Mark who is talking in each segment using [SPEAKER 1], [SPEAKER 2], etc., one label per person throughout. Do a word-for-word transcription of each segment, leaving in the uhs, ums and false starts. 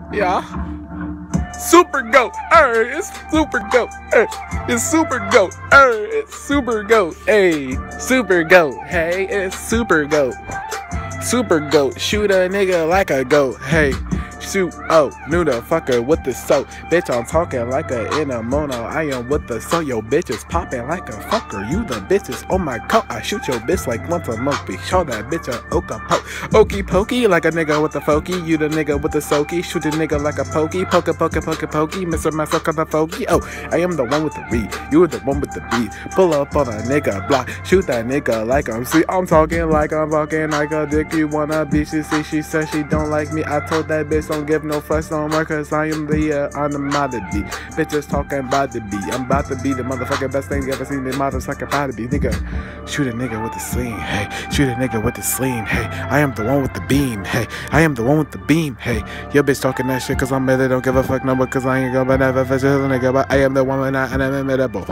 [SPEAKER 1] Yeah. Super goat, er, it's super goat, er, it's super goat, er, it's super goat, hey, super goat, hey, it's super goat, super goat, shoot a nigga like a goat, hey, shoot, oh, knew the fucker with the soap, bitch, I'm talking like a in a mono, I am with the so, yo, bitch is popping like a fucker, you the bitches on my coat, I shoot your bitch like once a month, be show that bitch a oka poke, okey pokey, like a nigga with the folky, you the nigga with the soaky, shoot a nigga like a pokey, poke poke poke pokey, Mister Myself on the folky, oh, I am the one with the read, you the one with the beat, pull up on a nigga block, shoot that nigga like I'm, see, I'm talking like I'm walking like a dick, you wanna be, she see, she says she don't like me, I told that bitch don't give no fuss no more, cause I am the, uh, on the commodity, bitches talking about the beat, I'm about to be the motherfucking best thing you ever seen, the motherfucking about to be, nigga, shoot a nigga with the sling, hey, shoot a nigga with the sling, hey, I am the one with the beam, hey, I am the one with the beam, hey, your bitch talking that shit cause I'm really don't give a fuck no more, cause I ain't gonna never fish a nigga, but I am the one and I am admirable.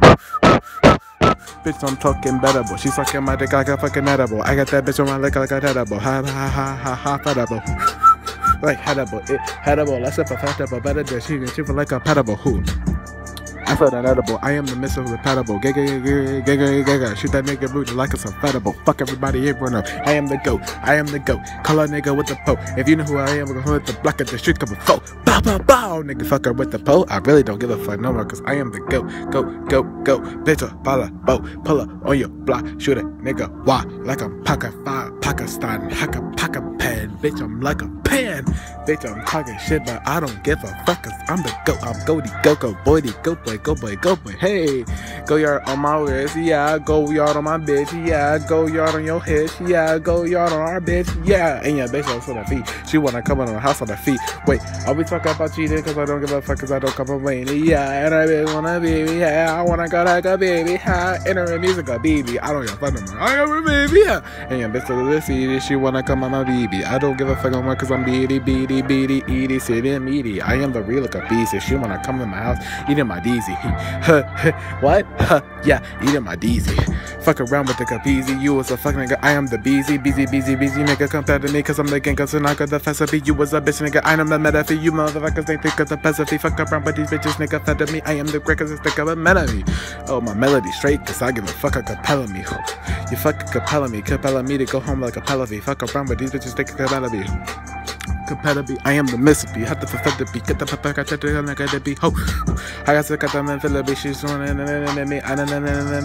[SPEAKER 1] Bitch, I'm talking better, but she's sucking my dick like a fucking edible. I got that bitch on my leg like a edible. Ha ha ha ha ha, edible. Like edible, it edible. Let's up a festival, better than she can shoot like a pedible. Who? I felt unedible. I am the missile with pedible. Gaga, gaga, gaga, gaga. Shoot that nigga rude like it's unfedible. Fuck everybody, everyone know. I am the goat. I am the goat. Call a nigga with the po. If you know who I am, we're gonna hit the block at the street couple foe. Bow, bow, bow. Nigga fucker with the po. I really don't give a fuck no more, cause I am the goat. Goat, goat, goat. Bitch, up, follow, boat. Pull up on your block. Shoot a nigga. Why? Like a Pakistan, Pakistan, hack a pocket pen. Bitch, I'm like a pen. Bitch, I'm talking shit, but I don't give a fuck, cause I'm the goat. I'm goaty, go, go, boy, go, boy. Go boy, go boy, hey, go yard on my wrist, yeah, go yard on my bitch, yeah, go yard on your head, yeah, go yard on our bitch, yeah, and yeah, bitch on her feet, she wanna come in the house on her feet, wait, are we talking about cheating, cause I don't give a fuck, cause I don't complain, yeah, and I bitch wanna baby, yeah, I wanna go like a baby, ha, enter music a baby, I don't give a fuck no more, I got a baby, yeah, and yeah, bitch to the city, she wanna come on my baby, I don't give a fuck no more, cause I'm beady, beady, beady, eaty, sitty, meaty, I am the real like a beast, if she wanna come in my house, eating my D Z, what? Huh, yeah, eating my D Z. Fuck around with the capeasy, you was a fucking nigga. I am the beezy, beezy, beezy, beezy. Nigga, compare to me, cause I'm the gang, cause I got the recipe. You was a bitch, nigga. I am the metaphor. You motherfuckers ain't think of the recipe. Fuck around with these bitches, nigga. Fed to me. I am the great, cause it's the of a melody. Oh, my melody straight, cause I give a fuck a capella me. You fuck a capella me, capella me to go home like a pellavy. Fuck around with these bitches, take a capella me. Competitive, I am the Mississippi. Had to fulfill the beat, get the pepper, got to do it, got to be ho. I got to cut them in Philippi, she's on and me. I don't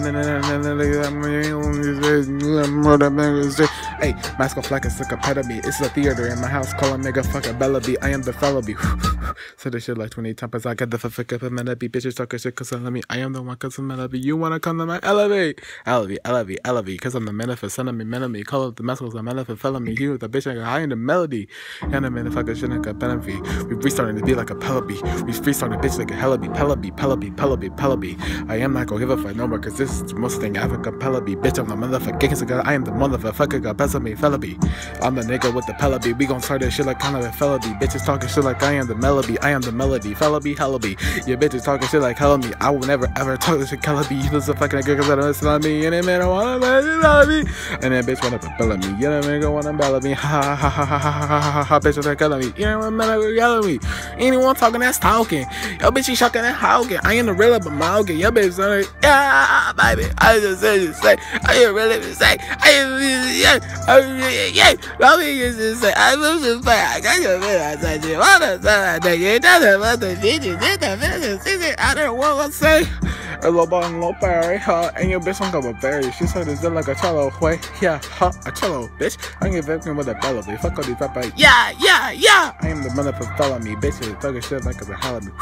[SPEAKER 1] know. Hey, mask off like it's a competitive. It's a theater in my house, call a nigga fucking Bellaby. I am the Fellaby. So this shit like twenty times. I got the fuck up a minute. Bitches talking shit cause I love me. I am the one cause I'm Mellaby. You wanna come to my elevate? Elevate, elevate, elevate. Cause I'm the manifest, son of me, men of me. Call up the muscles, I'm manifest, fellow me. You, the bitch, I got high in the melody. And the motherfucker shouldn't got benefit. We restarting to be like a Pellaby. We restarting bitch like a Hellaby, Pellaby, Pellaby, Pellaby, Pellaby. I am not gonna give a fuck no more cause this is the most thing I ever got Pellaby. Bitch, I'm the motherfucker. I am the motherfucker got best of me, Fellaby. I'm the nigga with the Pellaby. We gon' start that shit like kind of a Fellaby. Bitches talking shit like I am the melody. I am the melody. Fellaby, Hellaby. Your bitches talking shit like Hellaby. I will never ever talk this shit Kellaby. You listen fucking nigga cause I don't listen on me. And then man, I wanna Bellaby. And then bitch wanna Bellamy. You know nigga wanna Bellamy. Ha ha ha ha ha ha ha ha. Bitch wanna Bellamy. You know what I'm yelling me. Anyone talking that's talking. Yo bitch, she shucking and hawking. I ain't the real but mouthing. Yo bitch, son, yeah, baby. I just say, just say. I ain't really just say. I ain't really, yeah. I really, yeah. I mean, just say. I was just say. I got your man. I said, you want to say that nigga. It doesn't want to see you. It doesn't see you. I don't want to say. A little ball and little berry, huh? And your bitch don't go with berry. She said it's like a cello, way. Yeah, huh? A cello, bitch. I ain't fucking with a belly. Fuck all these rappers. Yeah, yeah, yeah. I am the motherfucker follow me. Bitches talking shit like it's a holiday.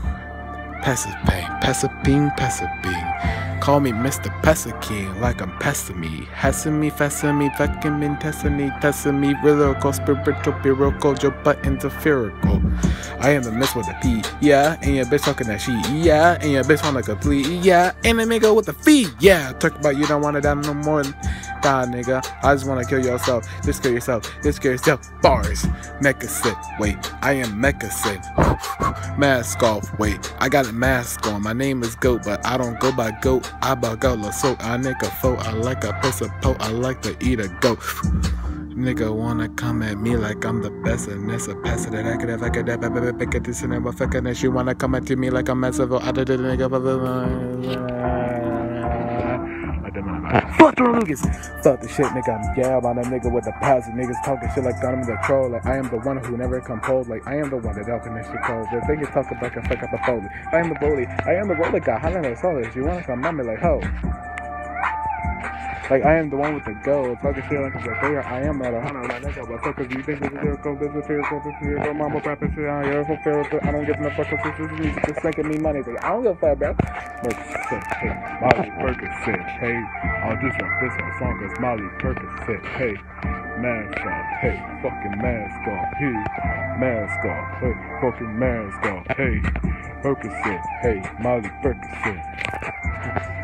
[SPEAKER 1] Passive pain, passive being, passive being. Call me Mister Pessaking, like I'm pesting me. Hassing me, fasting me, fucking me, testing me, testing me. Lyrical, spiritual, bureaucratic, your buttons are spherical. I am the miss with a P, yeah. And your bitch talking that shit, yeah. And your bitch wanna complete, yeah. And a nigga with a fee, yeah. Talk about you don't wanna die no more. Die, nigga. I just wanna kill yourself. Just kill yourself. Just kill yourself. Bars. Mecha sit. Wait. I am Mecha sit. Mask off. Wait. I got a mask on. My name is Goat, but I don't go by Goat. I by Goat. So I nigga folk. I like a piece of poke. I like to eat a goat. Nigga wanna come at me like I'm the best, and that's a pass that I could have. I could have ever pick at this and ever fucking that. You wanna come at me like I'm massive. I did it, nigga. Fuck Jordan Lucas. Fuck the shit, nigga. I'm Gab on a nigga with the positive niggas talking shit like I'm the troll. Like I am the one who never composed. Like I am the one that talking this shit cold. If they can talk about can fuck up the foley. I am the bully. I am the roller guy. How long I saw this? You wanna come at me like ho? Like I am the one with the gold, talking shit like a fair. I am not a hundred like that, but fuck, cause you think this is your code, this is your code, this is your code, mama rapping shit on your whole fair, but I don't give no fuck, cause this is music, it's making me money. Like, I don't give a fuck, bro. Molly said, hey, Molly Percocet, hey, I'll just want this one song, cause Molly Percocet, hey, mask off, hey, fucking mask off, hey, mask off, hey, fucking mask off, hey, Percocet, hey, Molly Percocet.